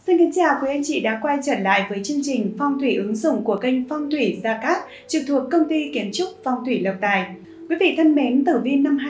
Xin kính chào quý anh chị đã quay trở lại với chương trình Phong thủy ứng dụng của kênh Phong thủy Gia Cát, trực thuộc công ty kiến trúc Phong thủy Lộc Tài. Quý vị thân mến, tử vi năm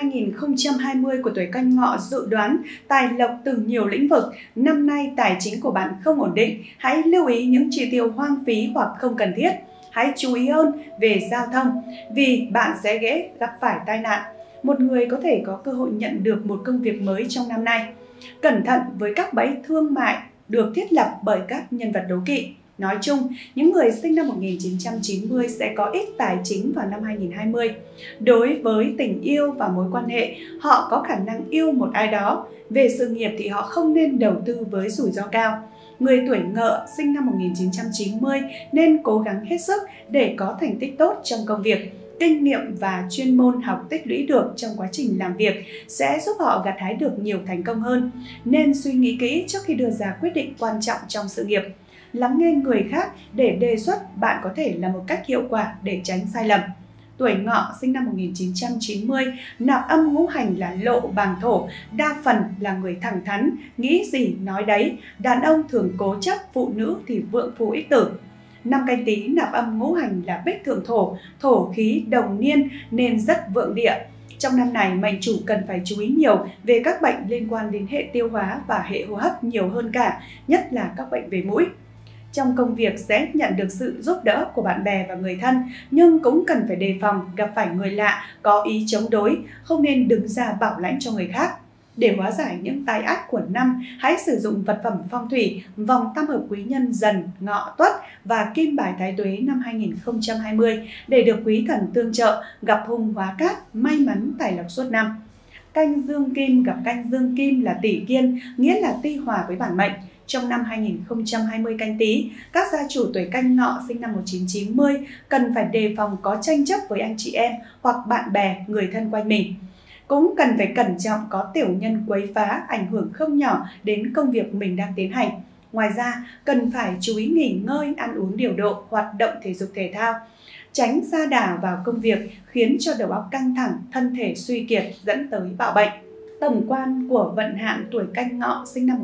2020 của tuổi Canh Ngọ dự đoán tài lộc từ nhiều lĩnh vực. Năm nay tài chính của bạn không ổn định, hãy lưu ý những chi tiêu hoang phí hoặc không cần thiết. Hãy chú ý hơn về giao thông vì bạn sẽ dễ gặp phải tai nạn. Một người có thể có cơ hội nhận được một công việc mới trong năm nay. Cẩn thận với các bẫy thương mại được thiết lập bởi các nhân vật đố kỵ. Nói chung, những người sinh năm 1990 sẽ có ít tài chính vào năm 2020. Đối với tình yêu và mối quan hệ, họ có khả năng yêu một ai đó. Về sự nghiệp thì họ không nên đầu tư với rủi ro cao. Người tuổi Ngọ sinh năm 1990 nên cố gắng hết sức để có thành tích tốt trong công việc. Kinh nghiệm và chuyên môn học tích lũy được trong quá trình làm việc sẽ giúp họ gặt hái được nhiều thành công hơn. Nên suy nghĩ kỹ trước khi đưa ra quyết định quan trọng trong sự nghiệp. Lắng nghe người khác để đề xuất bạn có thể là một cách hiệu quả để tránh sai lầm. Tuổi Ngọ sinh năm 1990, nạp âm ngũ hành là Lộ bằng Thổ, đa phần là người thẳng thắn, nghĩ gì nói đấy, đàn ông thường cố chấp, phụ nữ thì vượng phu ích tử. Năm Canh Tý nạp âm ngũ hành là Bích thượng Thổ, thổ khí đồng niên nên rất vượng địa. Trong năm này, mệnh chủ cần phải chú ý nhiều về các bệnh liên quan đến hệ tiêu hóa và hệ hô hấp nhiều hơn cả, nhất là các bệnh về mũi. Trong công việc sẽ nhận được sự giúp đỡ của bạn bè và người thân, nhưng cũng cần phải đề phòng gặp phải người lạ có ý chống đối, không nên đứng ra bảo lãnh cho người khác. Để hóa giải những tai ách của năm, hãy sử dụng vật phẩm phong thủy, vòng tam hợp quý nhân Dần, Ngọ, Tuất và kim bài Thái Tuế năm 2020 để được quý thần tương trợ, gặp hung hóa cát, may mắn tài lộc suốt năm. Canh Dương Kim gặp Canh Dương Kim là tỷ kiên, nghĩa là ti hòa với bản mệnh. Trong năm 2020 Canh Tý, các gia chủ tuổi Canh Ngọ sinh năm 1990 cần phải đề phòng có tranh chấp với anh chị em hoặc bạn bè, người thân quanh mình. Cũng cần phải cẩn trọng có tiểu nhân quấy phá, ảnh hưởng không nhỏ đến công việc mình đang tiến hành. Ngoài ra, cần phải chú ý nghỉ ngơi, ăn uống điều độ, hoạt động thể dục thể thao. Tránh sa đà vào công việc khiến cho đầu óc căng thẳng, thân thể suy kiệt dẫn tới bạo bệnh. Tổng quan của vận hạn tuổi Canh Ngọ sinh năm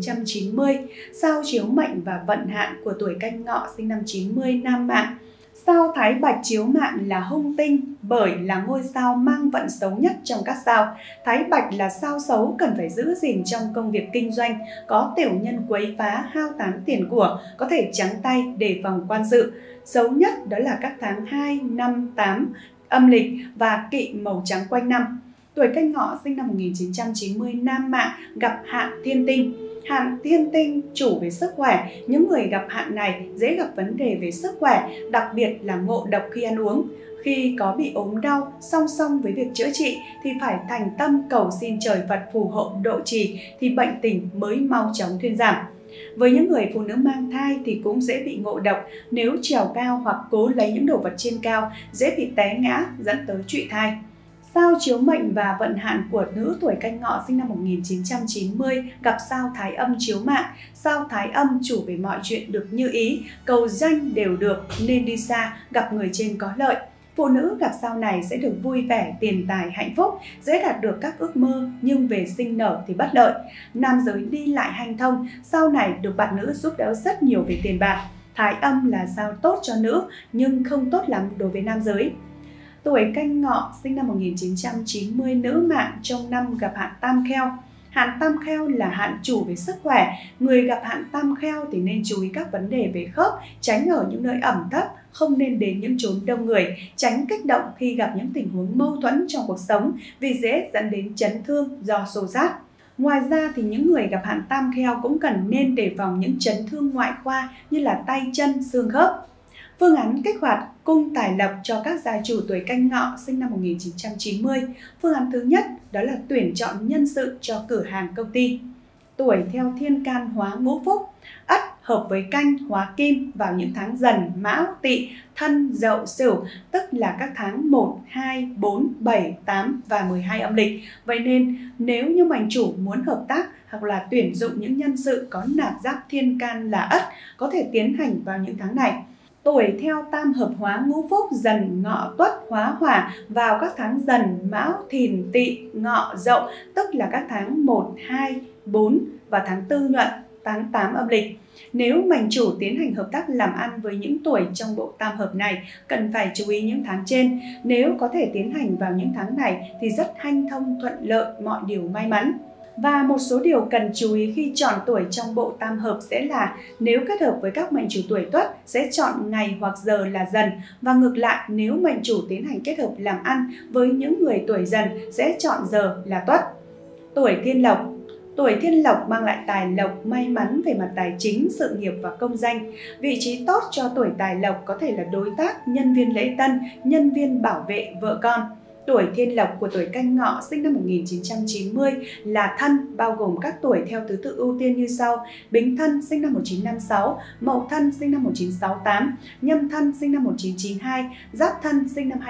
1990, sao chiếu mệnh và vận hạn của tuổi Canh Ngọ sinh năm 90 nam mạng. Sao Thái Bạch chiếu mạng là hung tinh bởi là ngôi sao mang vận xấu nhất trong các sao. Thái Bạch là sao xấu cần phải giữ gìn trong công việc kinh doanh, có tiểu nhân quấy phá, hao tán tiền của, có thể trắng tay đề phòng quan sự. Xấu nhất đó là các tháng 2, 5, 8 âm lịch và kỵ màu trắng quanh năm. Tuổi Canh Ngọ sinh năm 1990 nam mạng gặp hạn thiên tinh. Hạn thiên tinh chủ về sức khỏe, những người gặp hạn này dễ gặp vấn đề về sức khỏe, đặc biệt là ngộ độc khi ăn uống. Khi có bị ốm đau, song song với việc chữa trị thì phải thành tâm cầu xin trời Phật phù hộ độ trì thì bệnh tình mới mau chóng thuyên giảm. Với những người phụ nữ mang thai thì cũng dễ bị ngộ độc nếu trèo cao hoặc cố lấy những đồ vật trên cao, dễ bị té ngã dẫn tới trụy thai. Sao chiếu mệnh và vận hạn của nữ tuổi Canh Ngọ sinh năm 1990 gặp sao Thái Âm chiếu mạng. Sao Thái Âm chủ về mọi chuyện được như ý, cầu danh đều được nên đi xa, gặp người trên có lợi. Phụ nữ gặp sao này sẽ được vui vẻ, tiền tài, hạnh phúc, dễ đạt được các ước mơ nhưng về sinh nở thì bất lợi. Nam giới đi lại hanh thông, sao này được bạn nữ giúp đỡ rất nhiều về tiền bạc. Thái Âm là sao tốt cho nữ nhưng không tốt lắm đối với nam giới. Tuổi Canh Ngọ sinh năm 1990 nữ mạng trong năm gặp hạn Tam Kheo. Hạn Tam Kheo là hạn chủ về sức khỏe. Người gặp hạn Tam Kheo thì nên chú ý các vấn đề về khớp, tránh ở những nơi ẩm thấp, không nên đến những chốn đông người, tránh kích động khi gặp những tình huống mâu thuẫn trong cuộc sống vì dễ dẫn đến chấn thương do xô xát. Ngoài ra thì những người gặp hạn Tam Kheo cũng cần nên đề phòng những chấn thương ngoại khoa như là tay chân, xương khớp. Phương án kích hoạt cung tài lộc cho các gia chủ tuổi Canh Ngọ sinh năm 1990. Phương án thứ nhất đó là tuyển chọn nhân sự cho cửa hàng công ty. Tuổi theo thiên can hóa ngũ phúc, Ất hợp với Canh hóa kim vào những tháng Dần, Mão, Tỵ, Thân, Dậu, Sửu, tức là các tháng 1, 2, 4, 7, 8 và 12 âm lịch. Vậy nên nếu như mệnh chủ muốn hợp tác hoặc là tuyển dụng những nhân sự có nạp giáp thiên can là Ất có thể tiến hành vào những tháng này. Tuổi theo tam hợp hóa ngũ phúc Dần, Ngọ, Tuất hóa hỏa vào các tháng Dần, Mão, Thìn, Tỵ, Ngọ, Dậu, tức là các tháng 1, 2, 4 và tháng 4 nhuận. tháng 8 âm lịch. Nếu mệnh chủ tiến hành hợp tác làm ăn với những tuổi trong bộ tam hợp này, cần phải chú ý những tháng trên. Nếu có thể tiến hành vào những tháng này thì rất hanh thông, thuận lợi, mọi điều may mắn. Và một số điều cần chú ý khi chọn tuổi trong bộ tam hợp sẽ là nếu kết hợp với các mệnh chủ tuổi Tuất sẽ chọn ngày hoặc giờ là Dần, và ngược lại nếu mệnh chủ tiến hành kết hợp làm ăn với những người tuổi Dần sẽ chọn giờ là Tuất. Tuổi Thiên Lộc. Tuổi Thiên Lộc mang lại tài lộc, may mắn về mặt tài chính, sự nghiệp và công danh. Vị trí tốt cho tuổi Tài Lộc có thể là đối tác, nhân viên lễ tân, nhân viên bảo vệ, vợ con. Tuổi Thiên Lộc của tuổi Canh Ngọ sinh năm 1990 là Thân, bao gồm các tuổi theo thứ tự ưu tiên như sau: Bính Thân sinh năm 1956, Mậu Thân sinh năm 1968, Nhâm Thân sinh năm 1992, Giáp Thân sinh năm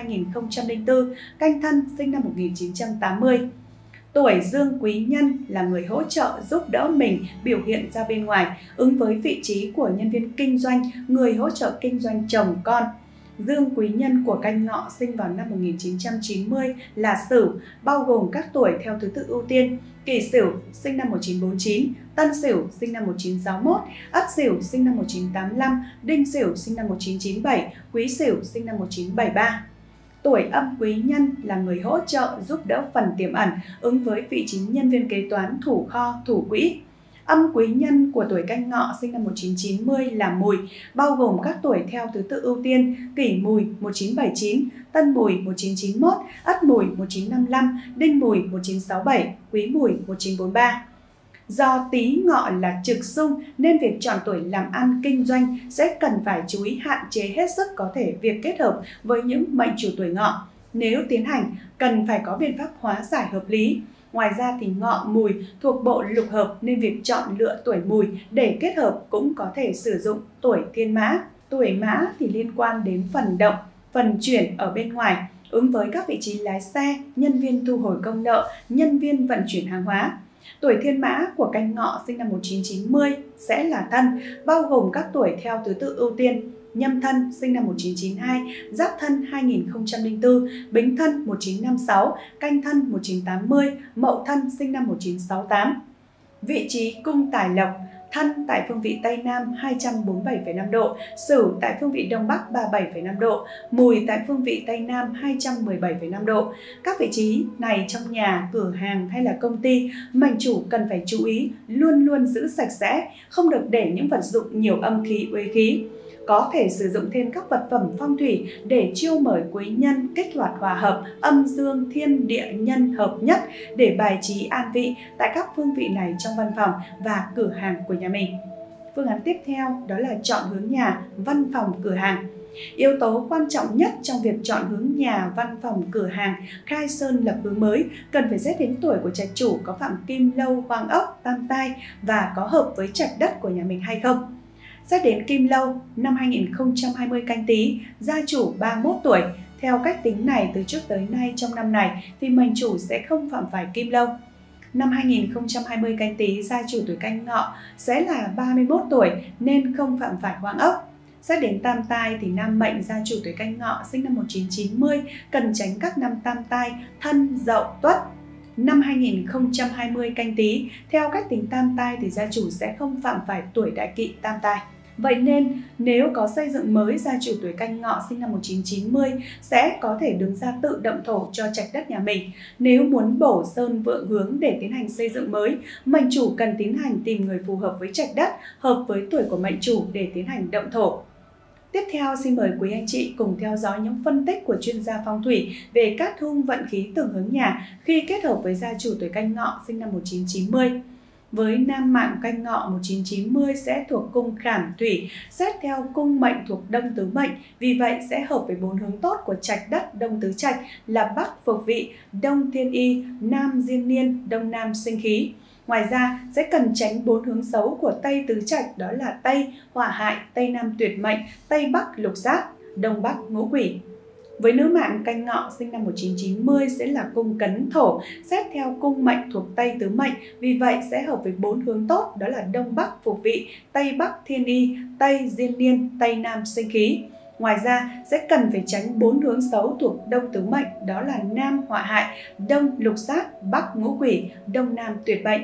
2004, Canh Thân sinh năm 1980. Tuổi Dương Quý Nhân là người hỗ trợ giúp đỡ mình biểu hiện ra bên ngoài, ứng với vị trí của nhân viên kinh doanh, người hỗ trợ kinh doanh chồng con. Dương Quý Nhân của Canh Ngọ sinh vào năm 1990 là Sửu, bao gồm các tuổi theo thứ tự ưu tiên: Kỷ Sửu sinh năm 1949, Tân Sửu sinh năm 1961, Ất Sửu sinh năm 1985, Đinh Sửu sinh năm 1997, Quý Sửu sinh năm 1973. Tuổi Âm Quý Nhân là người hỗ trợ giúp đỡ phần tiềm ẩn, ứng với vị trí nhân viên kế toán, thủ kho, thủ quỹ. Âm Quý Nhân của tuổi Canh Ngọ sinh năm 1990 là Mùi, bao gồm các tuổi theo thứ tự ưu tiên: Kỷ Mùi 1979, Tân Mùi 1991, Ất Mùi 1955, Đinh Mùi 1967, Quý Mùi 1943. Do Tý Ngọ là trực xung nên việc chọn tuổi làm ăn kinh doanh sẽ cần phải chú ý hạn chế hết sức có thể việc kết hợp với những mệnh chủ tuổi Ngọ. Nếu tiến hành, cần phải có biện pháp hóa giải hợp lý. Ngoài ra thì Ngọ Mùi thuộc bộ lục hợp nên việc chọn lựa tuổi Mùi để kết hợp cũng có thể sử dụng tuổi Thiên Mã. Tuổi Mã thì liên quan đến phần động, phần chuyển ở bên ngoài, ứng với các vị trí lái xe, nhân viên thu hồi công nợ, nhân viên vận chuyển hàng hóa. Tuổi Thiên Mã của Canh Ngọ sinh năm 1990 sẽ là Thân, bao gồm các tuổi theo thứ tự ưu tiên: Nhâm Thân sinh năm 1992, Giáp Thân 2004, Bính Thân 1956, Canh Thân 1980, Mậu Thân sinh năm 1968. Vị trí cung tài lộc: Thân tại phương vị Tây Nam 247,5 độ, Sửu tại phương vị Đông Bắc 37,5 độ, Mùi tại phương vị Tây Nam 217,5 độ. Các vị trí này trong nhà, cửa hàng hay là công ty, mệnh chủ cần phải chú ý luôn luôn giữ sạch sẽ, không được để những vật dụng nhiều âm khí, uế khí. Có thể sử dụng thêm các vật phẩm phong thủy để chiêu mời quý nhân, kích hoạt hòa hợp, âm dương thiên địa nhân hợp nhất để bài trí an vị tại các phương vị này trong văn phòng và cửa hàng của nhà mình. Phương án tiếp theo đó là chọn hướng nhà, văn phòng, cửa hàng. Yếu tố quan trọng nhất trong việc chọn hướng nhà, văn phòng, cửa hàng, khai sơn lập hướng mới cần phải xét đến tuổi của trạch chủ có phạm kim lâu, hoàng ốc, tam tai và có hợp với trạch đất của nhà mình hay không. Xét đến kim lâu, năm 2020 Canh Tý, gia chủ 31 tuổi. Theo cách tính này, từ trước tới nay trong năm này thì mệnh chủ sẽ không phạm phải kim lâu. Năm 2020 Canh Tý, gia chủ tuổi Canh Ngọ sẽ là 31 tuổi nên không phạm phải hoàng ốc. Xét đến tam tai thì nam mệnh gia chủ tuổi Canh Ngọ sinh năm 1990 cần tránh các năm tam tai Thân, Dậu, Tuất. Năm 2020 Canh Tý, theo cách tính tam tai thì gia chủ sẽ không phạm phải tuổi đại kỵ tam tai. Vậy nên nếu có xây dựng mới, gia chủ tuổi Canh Ngọ sinh năm 1990 sẽ có thể đứng ra tự động thổ cho trạch đất nhà mình. Nếu muốn bổ sơn vượng hướng để tiến hành xây dựng mới, mệnh chủ cần tiến hành tìm người phù hợp với trạch đất, hợp với tuổi của mệnh chủ để tiến hành động thổ. Tiếp theo, xin mời quý anh chị cùng theo dõi những phân tích của chuyên gia phong thủy về cát hung vận khí tương hướng nhà khi kết hợp với gia chủ tuổi Canh Ngọ sinh năm 1990. Với nam mạng Canh Ngọ 1990 sẽ thuộc cung Khảm Thủy, xét theo cung mệnh thuộc Đông Tứ Mệnh, vì vậy sẽ hợp với 4 hướng tốt của trạch đất Đông Tứ Trạch là Bắc Phục Vị, Đông Thiên Y, Nam Diên Niên, Đông Nam Sinh Khí. Ngoài ra, sẽ cần tránh 4 hướng xấu của Tây Tứ Trạch, đó là Tây Hỏa Hại, Tây Nam Tuyệt Mệnh, Tây Bắc Lục Sát, Đông Bắc Ngũ Quỷ. Với nữ mạng Canh Ngọ sinh năm 1990 sẽ là cung Cấn Thổ, xét theo cung mệnh thuộc Tây Tứ Mệnh, vì vậy sẽ hợp với 4 hướng tốt, đó là Đông Bắc Phục Vị, Tây Bắc Thiên Y, Tây Diên Niên, Tây Nam Sinh Khí. Ngoài ra, sẽ cần phải tránh 4 hướng xấu thuộc Đông Tứ Mệnh, đó là Nam Hỏa Hại, Đông Lục Sát, Bắc Ngũ Quỷ, Đông Nam Tuyệt Mệnh.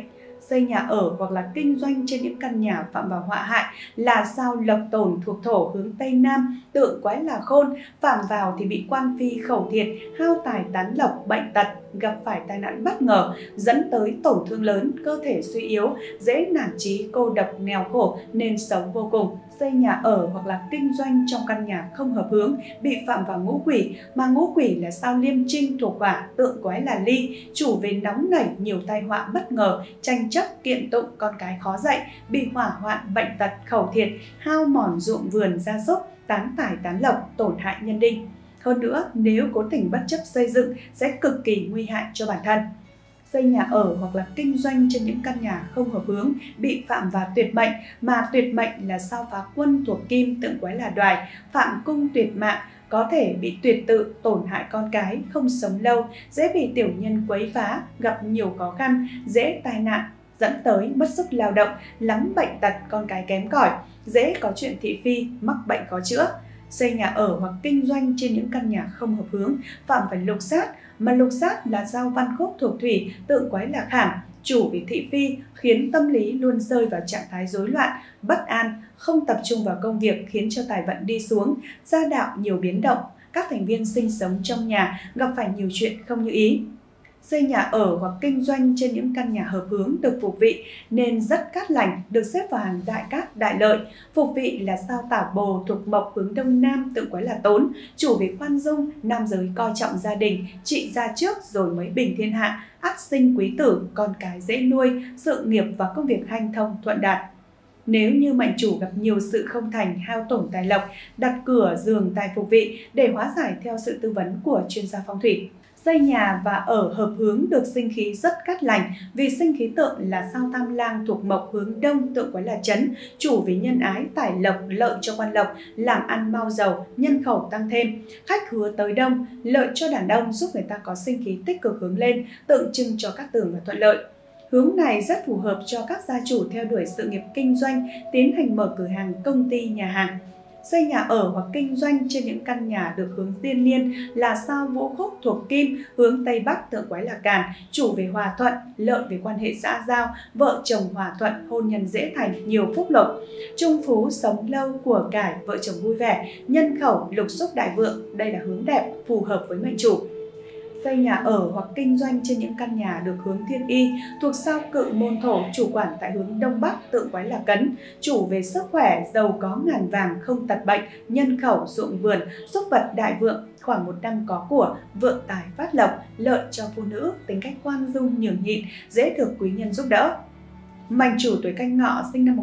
Xây nhà ở hoặc là kinh doanh trên những căn nhà phạm vào họa hại là sao Lộc Tổn thuộc thổ hướng Tây Nam, tượng quái là Khôn, phạm vào thì bị quan phi khẩu thiệt, hao tài tán lộc, bệnh tật, gặp phải tai nạn bất ngờ, dẫn tới tổn thương lớn, cơ thể suy yếu, dễ nản chí, cô độc, nghèo khổ nên sống vô cùng. Xây nhà ở hoặc là kinh doanh trong căn nhà không hợp hướng, bị phạm vào ngũ quỷ, mà ngũ quỷ là sao Liêm Trinh thuộc hỏa, tượng quái là Ly, chủ về nóng nảy, nhiều tai họa bất ngờ, tranh chấp, kiện tụng, con cái khó dạy, bị hỏa hoạn, bệnh tật, khẩu thiệt, hao mòn ruộng vườn gia súc, tán tài tán lộc, tổn hại nhân đinh. Hơn nữa, nếu cố tình bất chấp xây dựng sẽ cực kỳ nguy hại cho bản thân. Xây nhà ở hoặc là kinh doanh trên những căn nhà không hợp hướng, bị phạm vào tuyệt mệnh, mà tuyệt mệnh là sao Phá Quân thuộc Kim, tượng quái là Đoài, phạm cung tuyệt mạng, có thể bị tuyệt tự, tổn hại con cái, không sống lâu, dễ bị tiểu nhân quấy phá, gặp nhiều khó khăn, dễ tai nạn, dẫn tới mất sức lao động, lắm bệnh tật, con cái kém cỏi, dễ có chuyện thị phi, mắc bệnh khó chữa. Xây nhà ở hoặc kinh doanh trên những căn nhà không hợp hướng, phạm phải lục sát, mà lục sát là sao Văn Khúc thuộc thủy, tượng quái là Khảm, chủ về thị phi, khiến tâm lý luôn rơi vào trạng thái rối loạn, bất an, không tập trung vào công việc, khiến cho tài vận đi xuống, gia đạo nhiều biến động, các thành viên sinh sống trong nhà gặp phải nhiều chuyện không như ý. Xây nhà ở hoặc kinh doanh trên những căn nhà hợp hướng được phục vị nên rất cát lành, được xếp vào hàng đại cát đại lợi. Phục vị là sao Tảo Bồ thuộc mộc hướng Đông Nam, tượng quái là Tốn, chủ về khoan dung, nam giới coi trọng gia đình, trị gia trước rồi mới bình thiên hạ, ắt sinh quý tử, con cái dễ nuôi, sự nghiệp và công việc hanh thông thuận đạt. Nếu như mệnh chủ gặp nhiều sự không thành, hao tổn tài lộc, đặt cửa giường tài phục vị để hóa giải theo sự tư vấn của chuyên gia phong thủy. Xây nhà và ở hợp hướng được sinh khí rất cát lành, vì sinh khí tượng là sao Tam Lang thuộc mộc hướng Đông, tượng quái là Chấn, chủ về nhân ái, tài lộc, lợi cho quan lộc, làm ăn mau giàu, nhân khẩu tăng thêm, khách hứa tới đông, lợi cho đàn ông, giúp người ta có sinh khí tích cực hướng lên, tượng trưng cho cát tường và thuận lợi. Hướng này rất phù hợp cho các gia chủ theo đuổi sự nghiệp kinh doanh, tiến hành mở cửa hàng, công ty, nhà hàng. Xây nhà ở hoặc kinh doanh trên những căn nhà được hướng tiên liên là sao Vũ Khúc thuộc Kim, hướng Tây Bắc, tượng quái là Càn, chủ về hòa thuận, lợi về quan hệ xã giao, vợ chồng hòa thuận, hôn nhân dễ thành, nhiều phúc lộc, trung phú, sống lâu, của cải, vợ chồng vui vẻ, nhân khẩu, lục xúc đại vượng. Đây là hướng đẹp, phù hợp với mệnh chủ. Xây nhà ở hoặc kinh doanh trên những căn nhà được hướng thiên y thuộc sao Cự Môn thổ, chủ quản tại hướng Đông Bắc, tượng quái là Cấn, chủ về sức khỏe, giàu có ngàn vàng, không tật bệnh, nhân khẩu, ruộng vườn, súc vật đại vượng, khoảng một năm có của, vượng tài phát lộc, lợi cho phụ nữ, tính cách khoan dung nhường nhịn, dễ được quý nhân giúp đỡ. Mệnh chủ tuổi Canh Ngọ sinh năm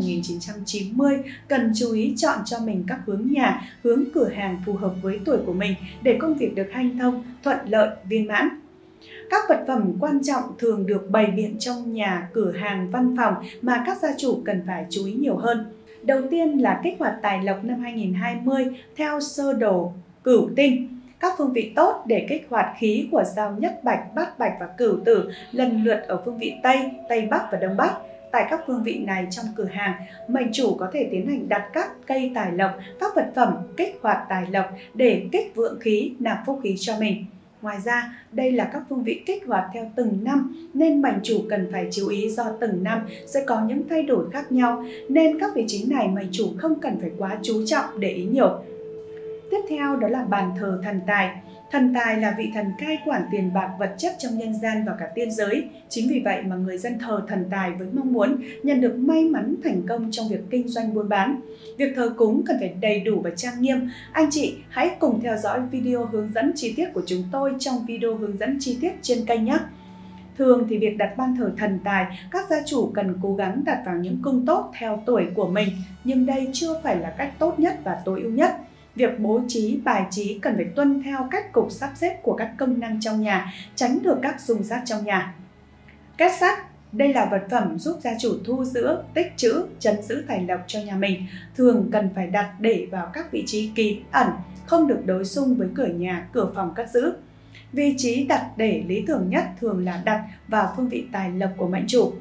1990 cần chú ý chọn cho mình các hướng nhà, hướng cửa hàng phù hợp với tuổi của mình để công việc được hanh thông, thuận lợi, viên mãn. Các vật phẩm quan trọng thường được bày biện trong nhà, cửa hàng, văn phòng mà các gia chủ cần phải chú ý nhiều hơn. Đầu tiên là kích hoạt tài lộc năm 2020 theo sơ đồ Cửu Tinh. Các phương vị tốt để kích hoạt khí của sao Nhất Bạch, Bát Bạch và Cửu Tử lần lượt ở phương vị Tây, Tây Bắc và Đông Bắc. Tại các phương vị này trong cửa hàng, mệnh chủ có thể tiến hành đặt các cây tài lộc, các vật phẩm kích hoạt tài lộc để kích vượng khí, nạp phúc khí cho mình. Ngoài ra, đây là các phương vị kích hoạt theo từng năm nên mệnh chủ cần phải chú ý do từng năm sẽ có những thay đổi khác nhau, nên các vị trí này mệnh chủ không cần phải quá chú trọng để ý nhiều. Tiếp theo đó là bàn thờ thần tài. Thần tài là vị thần cai quản tiền bạc vật chất trong nhân gian và cả tiên giới. Chính vì vậy mà người dân thờ thần tài với mong muốn nhận được may mắn thành công trong việc kinh doanh buôn bán. Việc thờ cúng cần phải đầy đủ và trang nghiêm. Anh chị hãy cùng theo dõi video hướng dẫn chi tiết của chúng tôi trong video hướng dẫn chi tiết trên kênh nhé. Thường thì việc đặt ban thờ thần tài, các gia chủ cần cố gắng đặt vào những cung tốt theo tuổi của mình, nhưng đây chưa phải là cách tốt nhất và tối ưu nhất. Việc bố trí, bài trí cần phải tuân theo cách cục sắp xếp của các công năng trong nhà, tránh được các xung sát trong nhà. Két sắt, đây là vật phẩm giúp gia chủ thu giữ, tích trữ, trấn giữ tài lộc cho nhà mình. Thường cần phải đặt để vào các vị trí kín ẩn, không được đối xung với cửa nhà, cửa phòng cất giữ. Vị trí đặt để lý tưởng nhất thường là đặt vào phương vị tài lộc của mệnh chủ.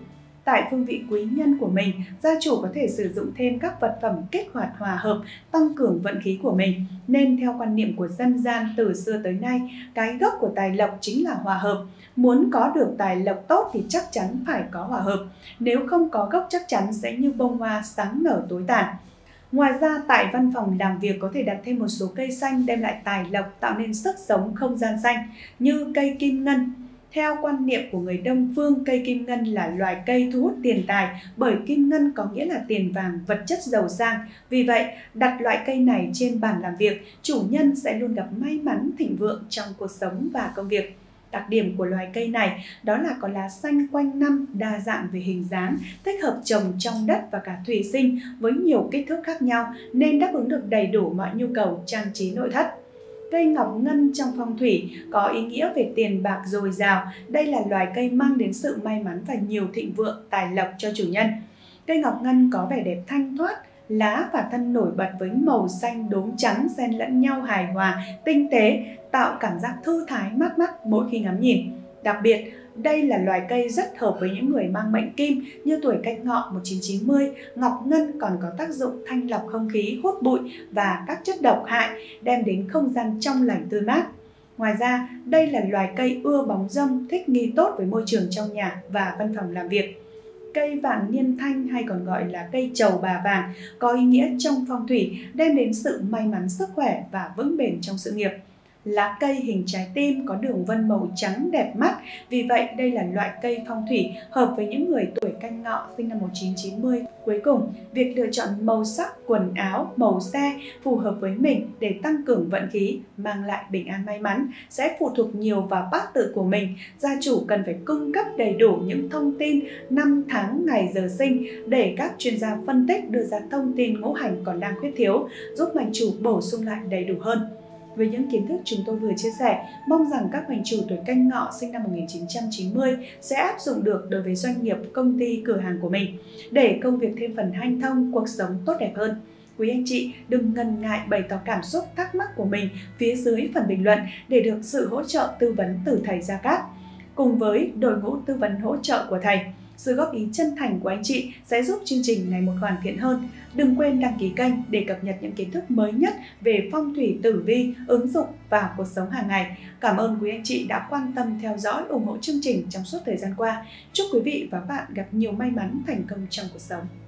Tại phương vị quý nhân của mình, gia chủ có thể sử dụng thêm các vật phẩm kích hoạt hòa hợp, tăng cường vận khí của mình. Nên theo quan niệm của dân gian từ xưa tới nay, cái gốc của tài lộc chính là hòa hợp. Muốn có được tài lộc tốt thì chắc chắn phải có hòa hợp. Nếu không có gốc chắc chắn sẽ như bông hoa sáng nở tối tàn. Ngoài ra, tại văn phòng làm việc có thể đặt thêm một số cây xanh đem lại tài lộc, tạo nên sức sống không gian xanh như cây kim ngân. Theo quan niệm của người Đông phương, cây kim ngân là loài cây thu hút tiền tài bởi kim ngân có nghĩa là tiền vàng, vật chất giàu sang. Vì vậy, đặt loại cây này trên bàn làm việc, chủ nhân sẽ luôn gặp may mắn, thịnh vượng trong cuộc sống và công việc. Đặc điểm của loài cây này đó là có lá xanh quanh năm, đa dạng về hình dáng, thích hợp trồng trong đất và cả thủy sinh với nhiều kích thước khác nhau nên đáp ứng được đầy đủ mọi nhu cầu trang trí nội thất. Cây ngọc ngân trong phong thủy có ý nghĩa về tiền bạc dồi dào. Đây là loài cây mang đến sự may mắn và nhiều thịnh vượng, tài lộc cho chủ nhân. Cây ngọc ngân có vẻ đẹp thanh thoát, lá và thân nổi bật với màu xanh đốm trắng xen lẫn nhau hài hòa, tinh tế, tạo cảm giác thư thái mát mắt mỗi khi ngắm nhìn. Đặc biệt, đây là loài cây rất hợp với những người mang mệnh kim như tuổi Canh Ngọ 1990. Ngọc ngân còn có tác dụng thanh lọc không khí, hút bụi và các chất độc hại, đem đến không gian trong lành tươi mát. Ngoài ra, đây là loài cây ưa bóng râm, thích nghi tốt với môi trường trong nhà và văn phòng làm việc. Cây vạn niên thanh hay còn gọi là cây trầu bà vàng có ý nghĩa trong phong thủy đem đến sự may mắn, sức khỏe và vững bền trong sự nghiệp. Lá cây hình trái tim có đường vân màu trắng đẹp mắt, vì vậy đây là loại cây phong thủy hợp với những người tuổi Canh Ngọ sinh năm 1990. Cuối cùng, việc lựa chọn màu sắc quần áo, màu xe phù hợp với mình để tăng cường vận khí, mang lại bình an may mắn sẽ phụ thuộc nhiều vào bát tự của mình. Gia chủ cần phải cung cấp đầy đủ những thông tin năm tháng ngày giờ sinh để các chuyên gia phân tích đưa ra thông tin ngũ hành còn đang khuyết thiếu, giúp mệnh chủ bổ sung lại đầy đủ hơn. Với những kiến thức chúng tôi vừa chia sẻ, mong rằng các mệnh chủ tuổi Canh Ngọ sinh năm 1990 sẽ áp dụng được đối với doanh nghiệp, công ty, cửa hàng của mình để công việc thêm phần hanh thông, cuộc sống tốt đẹp hơn. Quý anh chị đừng ngần ngại bày tỏ cảm xúc, thắc mắc của mình phía dưới phần bình luận để được sự hỗ trợ tư vấn từ thầy Gia Cát. Cùng với đội ngũ tư vấn hỗ trợ của thầy, sự góp ý chân thành của anh chị sẽ giúp chương trình ngày một hoàn thiện hơn. Đừng quên đăng ký kênh để cập nhật những kiến thức mới nhất về phong thủy tử vi, ứng dụng vào cuộc sống hàng ngày. Cảm ơn quý anh chị đã quan tâm theo dõi, ủng hộ chương trình trong suốt thời gian qua. Chúc quý vị và các bạn gặp nhiều may mắn, thành công trong cuộc sống.